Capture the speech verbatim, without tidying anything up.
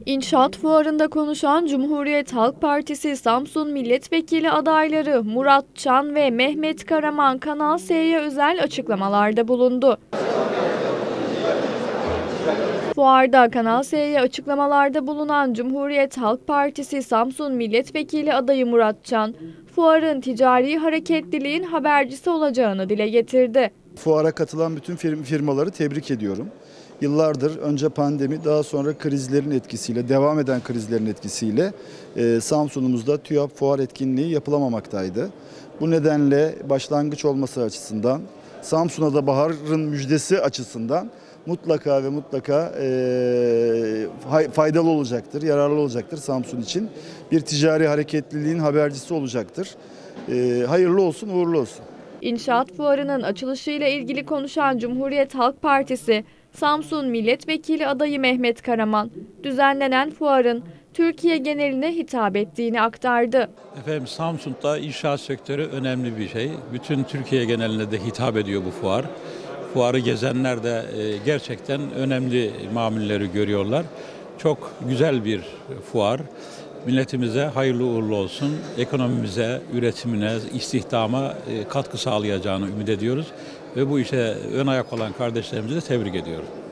İnşaat fuarında konuşan Cumhuriyet Halk Partisi Samsun Milletvekili adayları Murat Çan ve Mehmet Karaman Kanal S'ye özel açıklamalarda bulundu. Fuarda Kanal S'ye açıklamalarda bulunan Cumhuriyet Halk Partisi Samsun Milletvekili adayı Murat Çan, fuarın ticari hareketliliğin habercisi olacağını dile getirdi. Fuara katılan bütün firmaları tebrik ediyorum. Yıllardır önce pandemi, daha sonra krizlerin etkisiyle, devam eden krizlerin etkisiyle e, Samsun'umuzda TÜYAP fuar etkinliği yapılamamaktaydı. Bu nedenle başlangıç olması açısından, Samsun'a da baharın müjdesi açısından mutlaka ve mutlaka e, faydalı olacaktır, yararlı olacaktır Samsun için. Bir ticari hareketliliğin habercisi olacaktır. E, hayırlı olsun, uğurlu olsun. İnşaat fuarının açılışıyla ilgili konuşan Cumhuriyet Halk Partisi Samsun Milletvekili adayı Mehmet Karaman, düzenlenen fuarın Türkiye geneline hitap ettiğini aktardı. Efendim, Samsun'da inşaat sektörü önemli bir şey. Bütün Türkiye geneline de hitap ediyor bu fuar. Fuarı gezenler de gerçekten önemli mamulleri görüyorlar. Çok güzel bir fuar. Milletimize hayırlı uğurlu olsun. Ekonomimize, üretimine, istihdama katkı sağlayacağını ümit ediyoruz. Ve bu işe ön ayak olan kardeşlerimizi de tebrik ediyorum.